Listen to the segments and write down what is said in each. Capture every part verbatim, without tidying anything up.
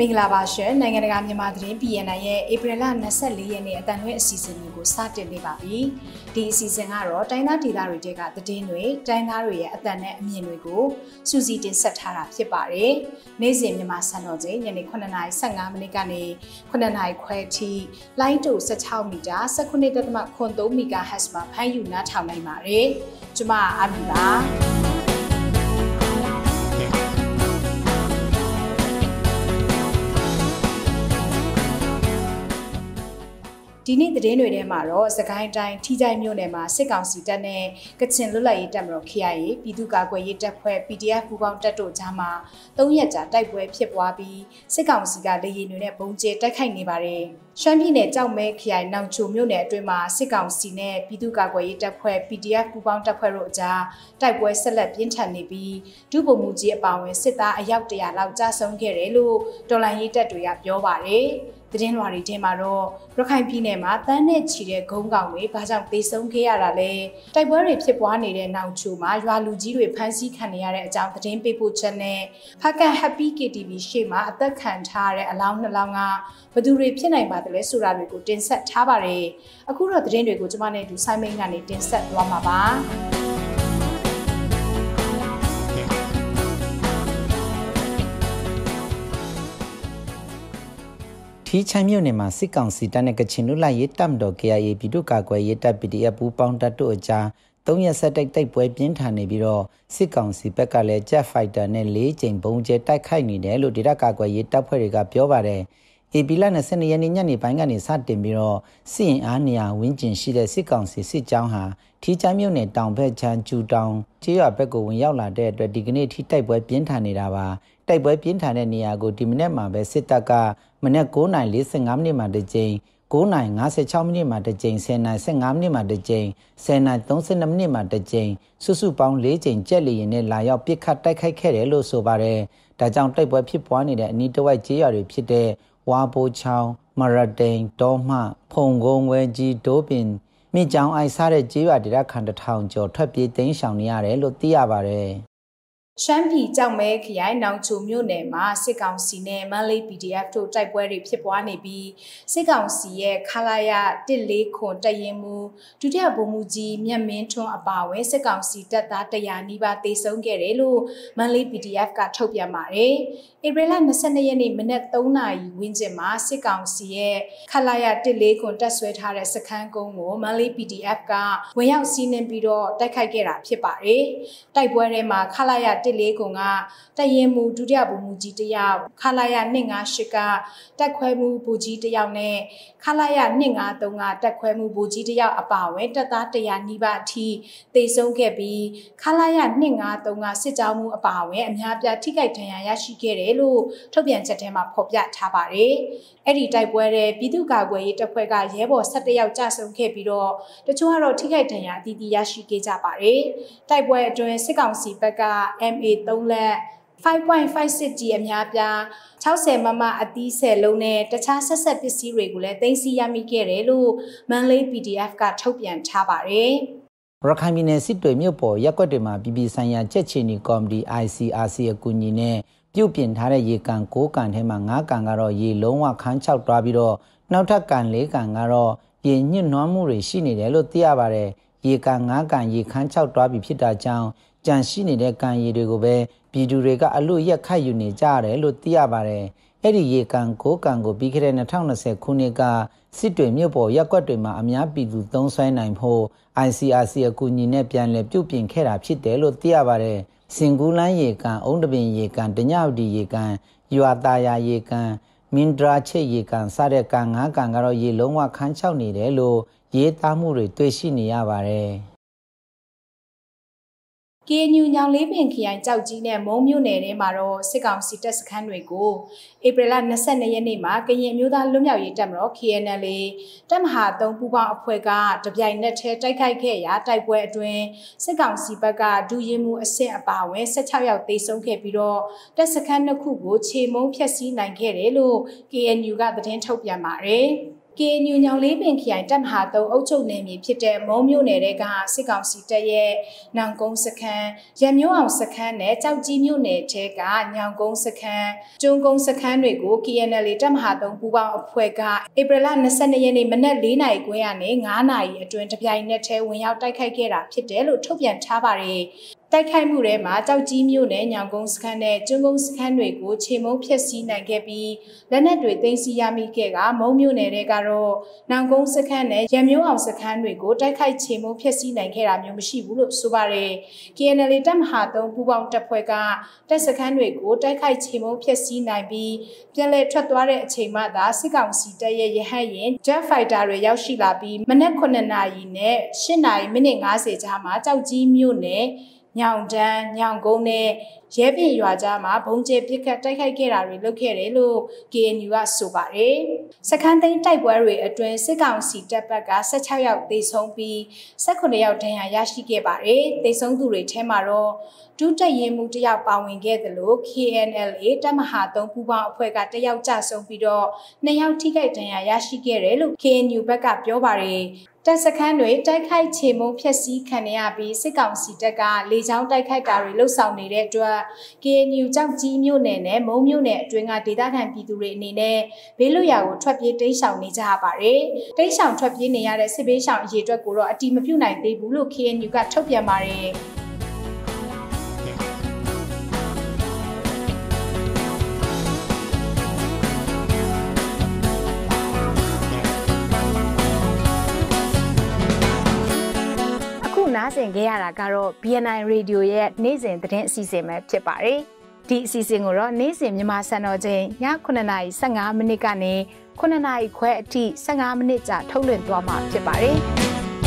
မင်္ဂလာပါရှင်နိုင်ငံတကာမြန်မာသတင်း P N I ရဲ့ဧပြီလ၂၄ရက်နေ့အတန်လွှင့်အစီအစဉ်တွေကိုစတင်နေပါပြီ။ဒီအစီအစဉ်ကတော့တိုင်းသားဒေသတွေတဲကသတင်းတွေတိုင်းသားတွေရဲ့အတန်နဲ့အမြင်တွေကိုစူးစီးတင်ဆက်ထားတာဖြစ်ပါတယ်။နေ့စဉ်မြန်မာစံတော်ချိန်ညနေခုနှစ်နာရီ၁၅မိနစ်ကနေခုနှစ်နာရီခွဲထိလိုင်းတူ၁၆မီတာ၁၉.၃မီဂါဟက်ဇ်မှာဖမ်းယူနားထောင်နိုင်ပါတယ်။ကျွန်မအာမီပါ။ဒီနေ့သတင်းတွေထဲမှာတော့စကိုင်းတိုင်းထီးချိုင်မြို့နယ်မှာစစ်ကောင်စီတပ်နဲ့ကချင်လွတ်လပ်ရေးတပ်မတော် K I A ပြည်သူ့ကာကွယ်ရေးတပ်ဖွဲ့ P D F ပူးပေါင်းတပ်တို့ကြားမှာ၃ရက်ကြာတိုက်ပွဲဖြစ်ပွားပြီးစစ်ကောင်စီကလေယာဉ်တွေနဲ့ပုံကျဲတိုက်ခိုက်နေပါတယ်။ရှမ်းပြည်နယ်ကြောက်မဲခရိုင်နောင်ချိုမြို့နယ်အတွင်းမှာစစ်ကောင်စီနဲ့ပြည်သူ့ကာကွယ်ရေးတပ်ဖွဲ့ P D F ပူးပေါင်းတပ်ဖွဲ့တို့အကြားတိုက်ပွဲဆက်လက်ပြင်းထန်နေပြီးဒုဗိုလ်မှူးကြီးအပါအဝင်စစ်သားအယောက်တရာလောက်ကြာဆုံးခဲ့တယ်လို့တော်လှန်ရေးတပ်တွေကပြောပါတယ်။သတင်းလွှာတွေထဲမှာတော့ရခိုင်ပြည်နယ်မှာတန်းနဲ့ချီတဲ့ဂုံးကောင်တွေဘာကြောင့်သေဆုံးခဲ့ရတာလဲတိုက်ပွဲတွေဖြစ်ပွားနေတဲ့နောင်ချိုမှာရွာလူကြီးတွေဖမ်းဆီးခံနေရတဲ့အကြောင်းသတင်းပေးပို့ချက်နဲ့ဖကန် Happy K T V ရှေ့မှာအသက်ခံထားရတဲ့အလောင်းနှလောင်းကဘယ်သူတွေဖြစ်နိုင်ပါသလဲဆိုတာတွေကိုတင်ဆက်ထားပါတယ်အခုတော့သတင်းတွေကိုကျွန်မနဲ့တူဆိုင်မိန်ကနေတင်ဆက်သွားမှာပါထီးချိုင်မြို့နယ်မှာစစ်ကောင်စီတပ်နဲ့ကချင်လွတ်လပ်ရေးတပ်မတော် K I A ပြည်သူ့ကာကွယ်ရေးတပ် P D F ပူးပေါင်းတပ်တို့အကြား၃ရက်ဆက်တိုက်တိုက်ပွဲပြင်းထန်နေပြီးတော့စစ်ကောင်စီဘက်ကလည်း Jet Fighter နဲ့၄ကြိမ်ပုံကျဲတိုက်ခိုက်နေတယ်လို့ဒေသကာကွယ်ရေးတပ်ဖွဲ့တွေကပြောပါတယ်။ဧပြီလ၂၂ရက်နေ့ညနေပိုင်းကနေစတင်ပြီးတော့စစ်ရင်အားနေရာဝန်းကျင်ရှိတဲ့စစ်ကောင်စီစစ်ကြောင်းဟာထီးချိုင်မြို့နယ်တောင်ဘက်ချမ်းကျူတောင်ကျေးရွာဘက်ကိုဝင်ရောက်လာတဲ့အတွက်ဒီကနေ့ထိတိုက်ပွဲပြင်းထန်နေတာပါ။တိုက်ပွဲပြင်းထန်တဲ့နေရာကိုဒီမနေ့မှာပဲစစ်တပ်ကမနေ့၉နာရီ၄၅မိနစ်မှာတစ်ကြိမ်၉နာရီ၅၆မိနစ်မှာတစ်ကြိမ်၁၀နာရီ၁၅မိနစ်မှာတစ်ကြိမ်၁၀နာရီ၃၂မိနစ်မှာတစ်ကြိမ်စုစုပေါင်း၄ကြိမ်ကြက်လီရင်နဲ့လာရောက်ပစ်ခတ်တိုက်ခိုက်ခဲ့တယ်လို့ဆိုပါတယ်။ဒါကြောင့်တိုက်ပွဲဖြစ်ပွားနေတဲ့အနီးတစ်ဝိုက်ကျေးရွာတွေဖြစ်တဲ့ဝါပိုချောင်းမရတိန်တောမှဖုံကုန်းဝဲကြီးဒိုးပင်မြစ်ကြောင်းအိုက်စားတဲ့ကျေးရွာဒေသခံတစ်ထောင်ကျော်ထွက်ပြေးတိမ်းရှောင်နေရတယ်လို့သိရပါတယ်။ရှမ်းပြည်ကြောက်မဲခရိုင်နောင်ချိုမြို့နယ်မှာစစ်ကောင်စီနဲ့မန္တလေး P D F တို့တိုက်ပွဲတွေဖြစ်ပွားနေပြီးစစ်ကောင်စီရဲ့ခလာရ၁၄ခွန်တရင်မူဒုတိယဗိုလ်မှူးကြီးမြတ်မင်းထွန်းအပါအဝင်စစ်ကောင်စီတပ်သားတရာနီးပါးသေဆုံးခဲ့တယ်လို့မန္တလေး P D F ကထုတ်ပြန်ပါတယ်။ဧပြီလ၂၂ရက်နေ့မနက်၃နာရီဝန်းကျင်မှာစစ်ကောင်စီရဲ့ခလာရ၁၄ခွန်တပ်ဆွဲထားတဲ့စခန်းကုန်းကိုမန္တလေး P D F ကဝင်ရောက်စီးနင်းပြီးတော့တိုက်ခိုက်ခဲ့တာဖြစ်ပါတယ်။တိုက်ပွဲထဲမှာခလာရတစ်လေးကုံကတရင်မူဒုတိယဗိုလ်မှူးကြီးတယောက်ခလာရ၂၅၈ကတက်ခွဲမှုဗိုလ်ကြီးတယောက်နဲ့ခလာရ၂၅၃ကတက်ခွဲမှုဗိုလ်ကြီးတယောက်အပါအဝင်တပ်သားတရာနီးပါးအထိသေဆုံးခဲ့ပြီးခလာရ၂၅၃ကစစ်ကြောင်းမှုအပါအဝင်အများပြားထိခိုက်ဒဏ်ရာရရှိခဲ့တယ်လို့ထုတ်ပြန်ချက်ထဲမှာဖော်ပြထားပါတယ်။အဲ့ဒီတိုက်ပွဲတဲ့ပြည်သူ့ကာကွယ်ရေးတပ်ဖွဲ့ကရဲဘော်၁၁ယောက်ကြာဆုံးခဲ့ပြီးတော့တချို့ကတော့ထိခိုက်ဒဏ်ရာအသီးသီးရရှိခဲ့ကြပါတယ်။တိုက်ပွဲအတွင်းစစ်ကောင်စီဘက်က M A ၃လက်၅.၅၆ G အများပြား၆၀မမအသီး၁၀လုံးနဲ့တခြားဆက်ဆက်ပစ္စည်းတွေကိုလည်းသိမ်းဆည်းရမိခဲ့တယ်လို့မန္တလေး P D F ကထုတ်ပြန်ထားပါတယ်။ရခိုင်ပြည်နယ်စစ်တွေမြို့ပေါ်ရပ်ကွက်တွေမှာပြည်ပဆိုင်ရာချက်ချီနီကော်မတီ I C R C အကူအညီနဲ့ပြုတ်ပြင်ထားတဲ့ရေကန်၉ကန်ထဲမှာ၅ကန်ကတော့ရေလုံးဝခန်းချောက်သွားပြီးတော့နောက်ထပ်ကန်၄ကန်ကတော့ရေညှစ်နွမ်းမှုတွေရှိနေတယ်လို့သိရပါတယ်။ရေကန်၅ကန်ရေခန်းချောက်သွားပြီးဖြစ်တာကြောင့်ကြံရှိနေတဲ့ကန်ရေတွေကိုပဲပြည်သူတွေကအလို့ရက်ခတ်ယူနေကြရတယ်လို့သိရပါတယ်။အဲ့ဒီရေကန်၉ကန်ကိုပြီးခဲ့တဲ့၂၀၂၀ခုနှစ်ကစစ်တွေမြို့ပေါ်ရပ်ကွက်တွေမှာအများပြည်သူသုံးစွဲနိုင်ဖို့ I C R C အကူအညီနဲ့ပြန်လည်ပြုတ်ပြင်ခဲ့တာဖြစ်တယ်လို့သိရပါတယ်။စင်ကူးလန်းရေကန်အုံးတပင်ရေကန်တညဝတီရေကန်ရွာသားယာရေကန်မင်ဒရာချိတ်ရေကန်စတဲ့ကန်၅ကန်ကတော့ရေလုံးဝခန်းချောက်နေတယ်လို့ရေးသားမှုတွေတွေ့ရှိနေရပါတယ်။ K N U ညောင်လေးပင်ခရိုင်ကြောက်ကြီးနဲ့မုံမြို့နယ်ထဲမှာတော့စစ်ကောင်စီတပ်စခန်းတွေကိုဧပြီလ၂၂ရက်နေ့မှာကရင်မျိုးသားလွတ်မြောက်ရေးတပ်မတော် K N L တပ်မဟာ၃ပူးပေါင်းအဖွဲ့ကတပြိုင်နက်တည်းတိုက်ခိုက်ခဲ့ရာတိုက်ပွဲအတွင်းစစ်ကောင်စီဘက်ကဒုရင်မှုအဆင့်အပါအဝင်၁၆ယောက်သေဆုံးခဲ့ပြီးတော့တပ်စခန်းနှစ်ခုကိုခြေမုံဖျက်ဆီးနိုင်ခဲ့တယ်လို့ K N U ကသတင်းထုတ်ပြန်ပါတယ်။ကေအန်ယူညောင်လေးပင်ခရိုင်တပ်မဟာသုံးအုပ်ချုပ်နယ်မြေဖြစ်တဲ့မုံမြို့နယ်ကစစ်ကောင်စီတပ်ရဲ့နောင်ကုန်းစခန်းရမျိုးအောင်စခန်းနဲ့ကြောက်ကြီးမြို့နယ်ထဲကညောင်ကုန်းစခန်းကျွန်းကုန်းစခန်းတွေကို ကေအန်အယ်တပ်မဟာသုံးပူးပေါင်းအဖွဲ့ကဧပြီလ၂၂ရက်နေ့မနက်၄နာရီခွဲကနေ၅နာရီအတွင်းတပြိုင်နက်တည်းဝင်ရောက်တိုက်ခိုက်ခဲ့တာဖြစ်တယ်လို့ထုတ်ပြန်ထားပါတယ်တိုက်ခိုက်မှုထဲမှာကြောက်ကြီးမြို့နယ်ညောင်ကုန်းစခန်းနဲ့ကျွန်းကုန်းစခန်းတွေကိုခြေမုံဖျက်ဆီးနိုင်ခဲ့ပြီးလက်နက်တွေသိမ်းဆည်းရမိခဲ့ကမုံမြို့နယ်တွေကတော့နောင်ကုန်းစခန်းနဲ့ရမျိုးအောင်စခန်းတွေကိုတိုက်ခိုက်ခြေမုံဖျက်ဆီးနိုင်ခဲ့တာမျိုးမရှိဘူးလို့ဆိုပါတယ်။ ကေအန်အယ်တပ်မဟာသုံးပူးပေါင်းတပ်ဖွဲ့ကတပ်စခန်းတွေကိုတိုက်ခိုက်ခြေမုံဖျက်ဆီးနိုင်ပြီးပြန်လည်ထွက်သွားတဲ့အချိန်မှသာစစ်ကောင်စီတပ်ရဲ့ရဟတ်ယာဉ် Jet Fighter တွေရောက်ရှိလာပြီးမနက်ခုနှစ်နာရီနဲ့၈နာရီမိနစ်၅၀ကြားမှာကြောက်ကြီးမြို့နယ်ညောင်တန်းညောင်ကုန်းနဲ့ရဲပင်ရွာကြားမှာဘုံကျဲပစ်ခတ်တိုက်ခိုက်ခဲ့တာတွေလုပ်ခဲ့တယ်လို့ ကေအန်ယူ ကဆိုပါတယ်။စခန်းသိမ်းတိုက်ပွဲတွေအတွင်းစစ်ကောင်စီတပ်ဘက်က၁၆ယောက်သေဆုံးပြီး၁၈ယောက်ဒဏ်ရာရရှိခဲ့ပါတယ်။သေဆုံးသူတွေထဲမှာတော့ဒုတပ်ရင်းမှုတယောက်ပါဝင်ခဲ့တယ်လို့ ကေအန်အယ်တပ်မဟာသုံးပူးပေါင်းအဖွဲ့ကတယောက်ကြဆုံးပြီးတော့နှစ်ယောက်ထိခိုက်ဒဏ်ရာရရှိခဲ့တယ်လို့ ကေအန်ယူ ဘက်ကပြောပါတယ်။တပ်စခန်းတွေတိုက်ခိုက်ခြေမုံဖျက်ဆီးခံရပြီးစစ်ကောင်စီတပ်ကလေကြောင်းတိုက်ခိုက်တာတွေလှုပ်ဆောင်နေတဲ့အတွက် ကေအန်ယူ ကြောက်ကြီးမြို့နယ်နဲ့မုံမြို့နယ်အတွင်းကဒေသခံပြည်သူတွေအနေနဲ့ဘေးလွတ်ရာကိုထွက်ပြေးတိမ်းရှောင်နေကြရပါတယ်။တိမ်းရှောင်ထွက်ပြေးနေရတဲ့စစ်ဘေးရှောင်အရေအတွက်ကိုတော့အတိမပြုနိုင်သေးဘူးလို့ ကေအန်ယူ ကထုတ်ပြန်ပါတယ်။နားဆင်ခဲ့ရတာကတော့ ဘီ အန် အိုင် Radio ရဲ့နေ့စဉ်သတင်းအစီအစဉ်ပဲဖြစ်ပါတယ်။ဒီအစီအစဉ်ကိုတော့နေ့စဉ်မြန်မာစံတော်ချိန်ညခုနှစ်နာရီ၁၅မိနစ်ကနေခုနှစ်နာရီခွဲအထိ၁၅မိနစ်ကြာထုတ်လွှင့်သွားမှာဖြစ်ပါတယ်။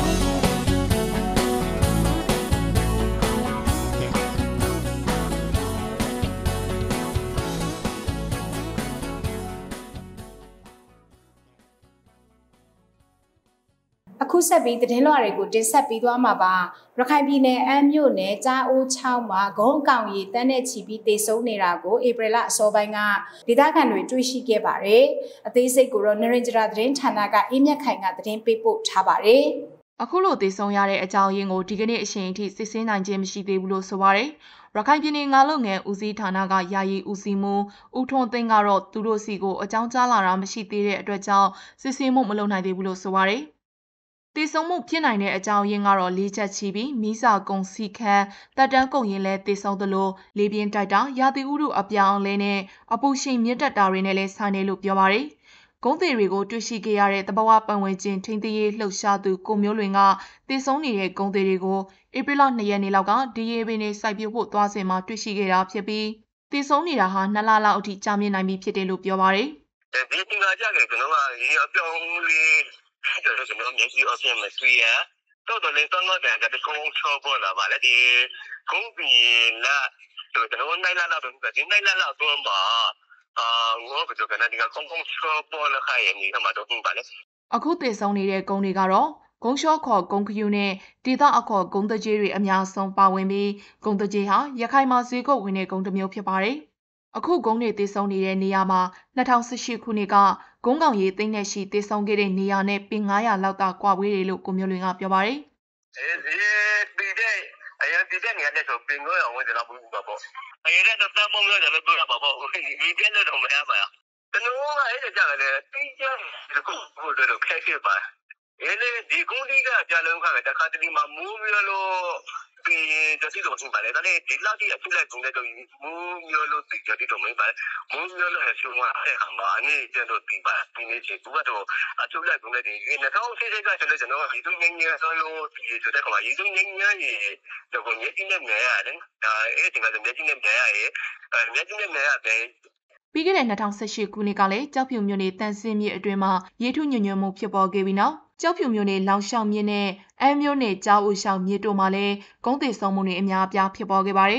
အခုဆက်ပြီးသတင်းလွှာတွေကိုတင်ဆက်ပေးသွားမှာပါရခိုင်ပြည်နယ်အမ်းမြို့နယ်ကြားအိုးချောင်းမှာဂုံးအကောင်ရီတန်းနဲ့ချီပြီးတေဆုံးနေတာကိုဧပြီလအစောပိုင်းကဒေသခံတွေတွေ့ရှိခဲ့ပါတယ်အသေးစိတ်ကိုတော့နရင်ဂျရာသတင်းဌာနကအေးမြတ်ခိုင်ကသတင်းပေးပို့ထားပါတယ်အခုလိုသေဆုံးရတဲ့အကြောင်းရင်းကိုဒီကနေ့အချိန်အထိစစ်ဆေးနိုင်ခြင်းမရှိသေးဘူးလို့ဆိုပါတယ်ရခိုင်ပြည်နယ်ငါလုံငယ်ဦးစီးဌာနကယာယီဦးစီးမှုဦးထွန်းသိန်းကတော့သူတို့စီကိုအကြောင်းကြားလာတာမရှိသေးတဲ့အတွက်ကြောင့်စစ်ဆေးမှုမလုပ်နိုင်သေးဘူးလို့ဆိုပါတယ်တည်ဆုံမှုဖြစ်နိုင်တဲ့အကြောင်းရင်းကတော့လေးချက်ချီပြီးမီးစာကုံစီခန်းတပ်တန်းကုံရင်လဲတည်ဆုံသလိုလေပြင်းတိုက်တာရာသီဥတုအပြောင်းလဲနဲ့အပူရှိန်မြင့်တက်တာတွေနဲ့လဲဆိုင်နေလို့ပြောပါတယ်။ဂုံးသေးတွေကိုတွေ့ရှိခဲ့ရတဲ့တဘာဝပတ်ဝန်းကျင်ထိန်းသိမ်းရေးလှုပ်ရှားသူကိုမျိုးလွင်ကတည်ဆုံနေတဲ့ဂုံးသေးတွေကိုဧပြီလ၂ရက်နေ့လောက်ကဒီရေပင်တွေစိုက်ပျိုးဖို့သွားစဉ်မှာတွေ့ရှိခဲ့တာဖြစ်ပြီးတည်ဆုံနေတာဟာနှစ်လလောက်အထိကြာမြင့်နိုင်ပြီဖြစ်တယ်လို့ပြောပါတယ်။ဒီတင်လာကြတယ်ကျွန်တော်ကရေအပြောင်းလဲ就是那面积二千米水啊，到到那当我在这个工厂过了吧，那的工地那就是我那那那边个，就那那那多嘛，啊，我不就跟那这个公共车过了还也你他妈都明白了。 အခုသေဆုံးနေတဲ့ဂုံတွေကတော့ဂုံလျှော့ခေါ်ဂုံခယူနဲ့ဒေသအခေါ်ဂုံတကြီးတွေအများဆုံးပါဝင်ပြီးဂုံတကြီးဟာရခိုင်မှာဈေးကုတ်ဝင်တဲ့ဂုံတစ်မျိုးဖြစ်ပါတယ်။အခုဂုံတွေသေဆုံးနေတဲ့နေရာမှာ၂၀၁၈ခုနှစ်ကဂုံးကောင်ရီသိန်းနဲ့ရှိသေဆုံးခဲ့တဲ့နေရာနဲ့ပင်၅၀၀လောက်သာကွာဝေးတယ်လို့ကိုမျိုးလွင်ကပြောပါတယ်။အဲဒီတဲ့အဲဒီတဲ့နေရာနဲ့ဆိုပင်၅၀၀ဝန်းကျင်လောက်ဘူးပါပေါ့။အဲဒီတော့တန်ပုံရတယ်လို့ပြောတာပါပေါ့။ဒီတဲ့လို့တော့မရပါဘူး။ကျွန်တော်ကအဲ့ဒါကြတယ်တိကျဒီကုဟိုတို့ခက်ခဲပါ။အဲဒီဒီကုန်းဒီကကြာလုံးခါတခါတလေမှာမူးပြီးလို့ဒီတတိတော်ဆုံးပါလေဒါနဲ့ဒီလောက်ကြီးအဖြစ်လိုက်ကုန်တဲ့တော့မူးမျိုးလို့တိကျတိတော်မင်းပါမူးမျိုးလို့ရှုံးတဲ့ခါမှာအနေကျတော့ဒီပါဒီနေ့ချီသူကတော့အချုပ်လိုက်ကုန်တဲ့ဒီ၂၀၁၈ကဆိုလည်းကျွန်တော်ကဒီသူငင်းငင်းဆိုလို့ဒီဆိုတဲ့ခါမှာဒီသူငင်းငင်းရေတော့ညစ်နေနေရတယ်ဒါအဲ့ဒီကလည်းညစ်နေနေရတယ်ညစ်နေနေရတယ်ပြီးခဲ့တဲ့၂၀၁၈ခုနှစ်ကလည်းကြောက်ဖြူမြို့နယ်တန်စင်းမြေအတွင်းမှာရေထုညွညွမှုဖြစ်ပေါ်ခဲ့ပြီးနောက်ကြောက်ဖြူမျိုးနဲ့လောင်ရှောင်မြင့်နဲ့အမ်းမျိုးနဲ့ကြောက်ဦးရှောင်မြစ်တို့မှာလည်းဂုံးသေးဆုံးမှုတွေအများအပြားဖြစ်ပေါ်ခဲ့ပါတယ်။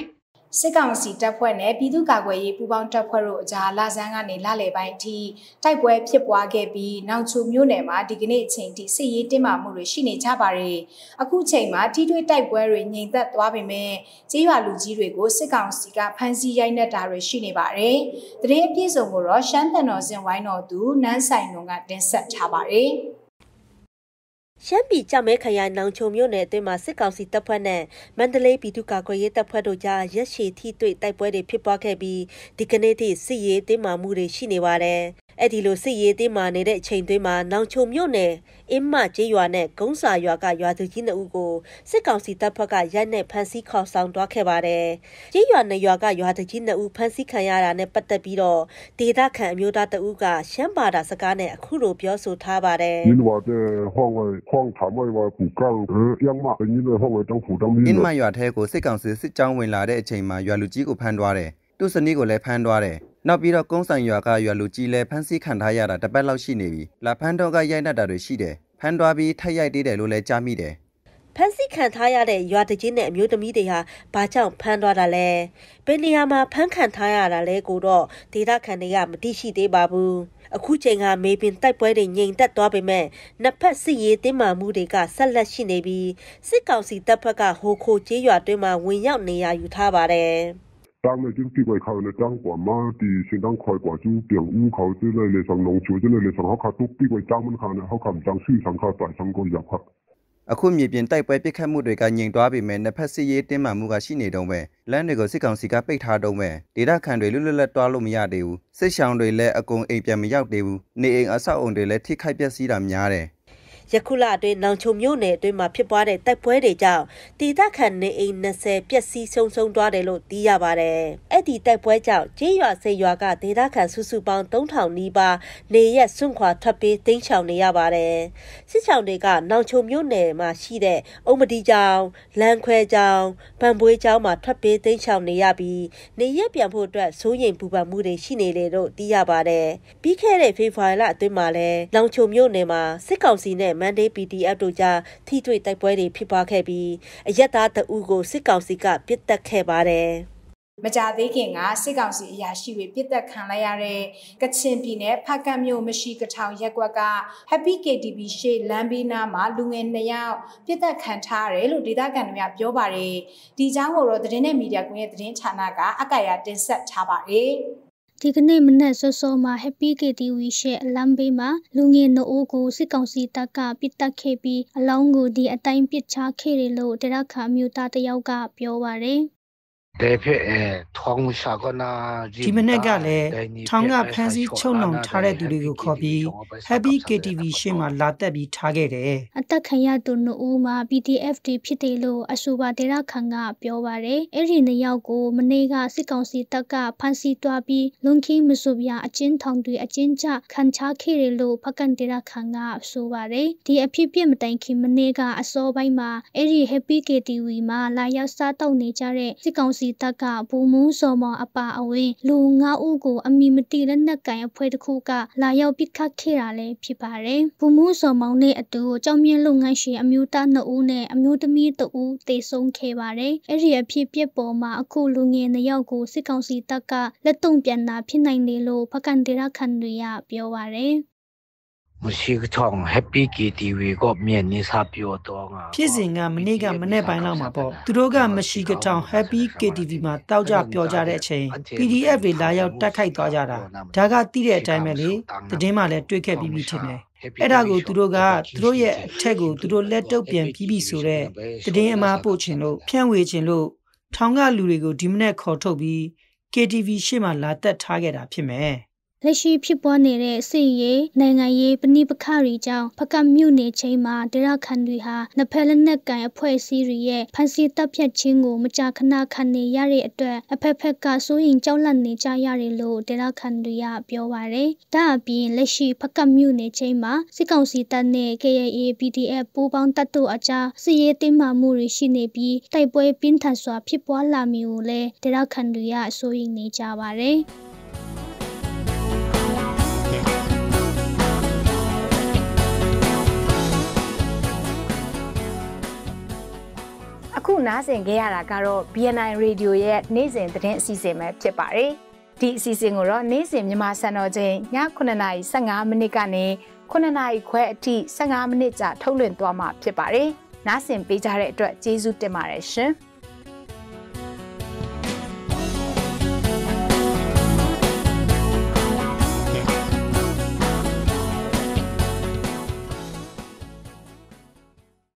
စစ်ကောင်စီတပ်ဖွဲ့နဲ့ပြည်သူ့ကာကွယ်ရေးပူးပေါင်းတပ်ဖွဲ့တို့အကြားလာဆန်းကနေလလယ်ပိုင်းအထိတိုက်ပွဲဖြစ်ပွားခဲ့ပြီးနောင်ချိုမြို့နယ်မှာဒီကနေ့အချိန်ထိစစ်ရေးတင်းမာမှုတွေရှိနေကြပါတယ်။အခုချိန်မှာထိတွေ့တိုက်ပွဲတွေငြိမ်သက်သွားပေမဲ့ကြေးရွာလူကြီးတွေကိုစစ်ကောင်စီကဖမ်းဆီးရိုက်နှက်တာတွေရှိနေပါတယ်။တရင်အပြည့်စုံကိုတော့ရှမ်းတန်တော်စင်ဝိုင်းတော်သူနန်းဆိုင်လုံကတင်ဆက်ထားပါတယ်။ရှမ်းပြည်ကြောက်မဲခရိုင်နောင်ချုံမြို့နယ်အတွင်းမှာစစ်ကောင်စီတပ်ဖွဲ့နဲ့မန္တလေးပြည်သူ့ကာကွယ်ရေးတပ်ဖွဲ့တို့ကြားရက်ရှည်ထိတွေ့တိုက်ပွဲတွေဖြစ်ပွားခဲ့ပြီးဒီကနေ့ထိစစ်ရေးတင်းမာမှုတွေရှိနေပါတယ်။အဲ့ဒီလိုစစ်ရေးတင်းမာနေတဲ့အချိန်တွင်းမှာနောင်ချုံမြို့နယ်အင်းမကျေးရွာနဲ့ဂုံးစာရွာကရွာသူကြီးနှစ်ဦးကိုစစ်ကောင်စီတပ်ဖွဲ့ကရိုက်နှက်ဖမ်းဆီးခေါ်ဆောင်သွားခဲ့ပါတယ်။ကျေးရွာနဲ့ရွာကရွာသူကြီးနှစ်ဦးဖမ်းဆီးခံရတာနဲ့ပတ်သက်ပြီးတော့ဒေသခံအမျိုးသားတဦးကရှမ်းဘာသာစကားနဲ့အခုလိုပြောဆိုထားပါတယ်။因为在荒外荒场外话古港呃央嘛因为荒外政府当面အင်းမရွာထဲကိုစစ်ကောင်စီစစ်ကြောင်းဝင်လာတဲ့အချိန်မှာရွာလူကြီးကိုဖမ်းသွားတယ်။သူ့စနီးကိုလည်းဖမ်းသွားတယ်။နောက်ပြီးတော့ကုန်းဆိုင်ရွာကရွာလူကြီးလည်းဖမ်းဆီးခံထားရတာတပတ်လောက်ရှိနေပြီ။လာဖမ်းတော့ကရိုက်နှက်တာတွေရှိတယ်။ဖမ်းသွားပြီးထိုက်ရိုက်သေးတယ်လို့လည်းကြားမိတယ်။ဖမ်းဆီးခံထားရတဲ့ရွာတကြီးနဲ့အမျိုးသမီးတွေဟာဘာကြောင့်ဖမ်းသွားတာလဲ။ဘယ်နေရာမှာဖမ်းခံထားရတာလဲကိုတော့ဒေသခံတွေကမသိရှိသေးပါဘူး။အခုချိန်ကမေပင်တိုက်ပွဲတွေငြိမ်သက်သွားပေမဲ့နှစ်ဖက်စစ်ရေးတင်းမာမှုတွေကဆက်လက်ရှိနေပြီးစစ်ကောင်စီတပ်ဖက်ကဟိုခိုကျေးရွာတွင်းမှာဝင်ရောက်နေရယူထားပါတယ်当了经济外靠呢，当管嘛的，相当开挂就变乌靠之类的，上农村之类的，上好卡都比外当门看呢，好看唔当水上卡大上个入卡。 အခုမြေပြင်တိုက်ပွဲပစ်ခတ်မှုတွေကငြိမ်သွားပြီမဲ့နှစ်ဖက်စစ်ရေးတင်းမာမှုကရှိနေတော့ပဲလမ်းတွေကိုစစ်ကောင်စီကပိတ်ထားတော့ပဲဒေသခံတွေလွတ်လွတ်လပ်တွားလို့မရသေးဘူးစစ်ရှောင်းတွေလည်းအကုန်အိမ်ပြန်မရောက်သေးဘူးနေအိမ်အဆောက်အုံတွေလည်းထိခိုက်ပျက်စီးတာများတယ်ယခုလအတွင်းနောင်ချုံမြို့နယ်အတွင်းမှာဖြစ်ပွားတဲ့တိုက်ပွဲတွေကြောင့်ဒေသခံနေအိမ်၂၀ပျက်စီးဆုံးရှုံးသွားတယ်လို့သိရပါတယ်။အဲ့ဒီတိုက်ပွဲကြောင့်ကျေးရွာစေရွာကဒေသခံစုစုပေါင်းသုံးထောင်နီးပါးနေရက်စွန့်ခွာထွက်ပြေးတိမ်းရှောင်နေရပါတယ်။စစ်ဆောင်တွေကနောင်ချုံမြို့နယ်မှာရှိတဲ့အုံမဒီကျောင်းလမ်းခွဲကျောင်းဗန်ပွေးကျောင်းမှာထွက်ပြေးတိမ်းရှောင်နေရပြီးနေရက်ပြန်ဖို့အတွက်စိုးရိမ်ပူပန်မှုတွေရှိနေတယ်လို့သိရပါတယ်။ပြီးခဲ့တဲ့ဖေဖော်ဝါရီလအတွင်းမှာလည်းနောင်ချုံမြို့နယ်မှာစစ်ကောင်စီနဲ့မန်ဒေး P D F တို့ကြားထိတွေ့တိုက်ပွဲတွေဖြစ်ပွားခဲ့ပြီးအရက်သားတအုပ်ကိုစစ်ကောင်စီကပစ်တက်ခဲ့ပါတယ်မကြသေးခင်ကစစ်ကောင်စီအရာရှိတွေပြစ်တက်ခံလိုက်ရတဲ့ကချင်ပြည်နယ်ဖားကန့်မြို့မရှိကထောင်ရက်ကွက်က Happy K T V ရှေ့လမ်းဘေးနားမှာလူငယ်နှစ်ယောက်ပြစ်တက်ခံထားရတယ်လို့ဒေသခံတွေကပြောပါတယ်ဒီအကြောင်းကိုတော့သတင်းနဲ့မီဒီယာကွန်ရဲ့သတင်းဌာနကအကရာတင်ဆက်ထားပါတယ်ဒီကနေ့မနက်စောစောမှာ Happy K T V ရှေ့အလမ်းဘေးမှာလူငယ်နှစ်ဦးကိုစစ်ကောင်စီတပ်ကပစ်တက်ခဲ့ပြီးအလောင်းကိုဒီအတိုင်းပစ်ချခဲ့တယ်လို့ဒေသခံမျိုးသားတယောက်ကပြောပါတယ်ဒီမနေ့ကလည်းထောင်ကဖမ်းဆီးချုပ်နှောင်ထားတဲ့သူတွေကိုခေါ်ပြီး Happy K T V ရှေ့မှာလာတက်ပြီးထားခဲ့တယ်အသက်ခံရသူနှစ်ဦးမှာ P D F တွေဖြစ်တယ်လို့အဆိုပါဒေသခံကပြောပါတယ်အဲ့ဒီနှစ်ယောက်ကိုမနေ့ကစစ်ကောင်စီတပ်ကဖမ်းဆီးသွားပြီးလုံခင်းမစုပြအချင်းထောင်တွေအချင်းချခံချခဲ့တယ်လို့ဖကန်ဒေသခံကဆိုပါတယ်ဒီအဖြစ်ပြမတိုင်ခင်မနေ့ကအစောပိုင်းမှာအဲ့ဒီ Happy K T V မှာလာရောက်စားတောက်နေကြတဲ့စစ်ကောင်စီတပ်ကဘူမူးစော်မောင်အပါအဝင်လူငါးဦးကိုအမိမတိလက်နက်ကန်အဖွဲ့တစ်ခုကလာရောက်ပစ်ခတ်ခဲ့တာလည်းဖြစ်ပါတယ်။ဘူမူးစော်မောင်နဲ့အတူကြောင်မြင့်လုပ်ငန်းရှင်အမျိုးသားနှစ်ဦးနဲ့အမျိုးသမီးတဦးတေဆုံးခဲ့ပါတယ်။အဲ့ဒီအဖြစ်ပြက်ပေါ်မှာအခုလူငယ်နှစ်ယောက်ကိုစစ်ကောင်စီတပ်ကလက်တုံပြန်တာဖြစ်နိုင်တယ်လို့ဖကန်ဒေသခံတွေကပြောပါတယ်။မရှိကထောင် Happy K T V ကိုမြင်နေစားပြောတော့ငါဖြစ်စဉ်ကမနေ့ကမနေ့ပိုင်းလောက်မှာပေါ့သူတို့ကမရှိကထောင် Happy K T V မှာတောက်ကြပြောကြတဲ့အချိန် P D F တွေလာရောက်တက်ခိုက်သွားကြတာဒါကသိတဲ့အတိုင်းပဲလေသတင်းမှလည်းတွေ့ခဲ့ပြီးပြီထင်တယ်အဲ့ဒါကိုသူတို့ကသူတို့ရဲ့အထက်ကိုသူတို့လက်တုပ်ပြန်ပြီးပြီဆိုတော့သတင်းအမှားပို့ချင်လို့ဖြန့်ဝေချင်လို့ထောင်ကလူတွေကိုဒီမနေ့ခေါ်ထုတ်ပြီး K T V ရှေ့မှာလာတက်ထားခဲ့တာဖြစ်မယ်လက်ရှိဖြစ်ပွားနေတဲ့စစ်ရေးနိုင်ငံရေးပဏိပခရီကြောင့်ဖကမြို့နယ်ချင်းမှာဒေသခံတွေဟာနှစ်ဖက်လက်နက်ကန်အဖွဲ့အစည်းတွေရဲ့ဖန်စီတပ်ဖြတ်ခြင်းကိုမကြာခဏခံနေရတဲ့အတွက်အဖက်ဖက်ကစိုးရင်ကြောက်လန့်နေကြရတယ်လို့ဒေသခံတွေကပြောပါတယ်။ဒါအပြင်လက်ရှိဖကမြို့နယ်ချင်းမှာစစ်ကောင်စီတပ်နဲ့ K I A P D F ပူးပေါင်းတပ်တို့အကြားစစ်ရေးတင်းမာမှုတွေရှိနေပြီးတိုက်ပွဲပြင်းထန်စွာဖြစ်ပွားလာမျိုးကိုလည်းဒေသခံတွေကစိုးရင်နေကြပါတယ်။ခခုနားဆင်ခဲ့ရတာကတော့ B N I Radio ရဲ့နေ့စဉ်သတင်းအစီအစဉ်ပဲဖြစ်ပါတယ်ဒီအစီအစဉ်ကိုတော့နေ့စဉ်မြန်မာစံတော်ချိန်ညခုနှစ်နာရီဆယ့်ငါးမိနစ်ကနေခုနှစ်နာရီခွဲအထိဆယ့်ငါးမိနစ်ကြာထုတ်လွှင့်သွားမှာဖြစ်ပါတယ်နားဆင်ပေးကြတဲ့အတွက်ကျေးဇူးတင်ပါတယ်ရှင်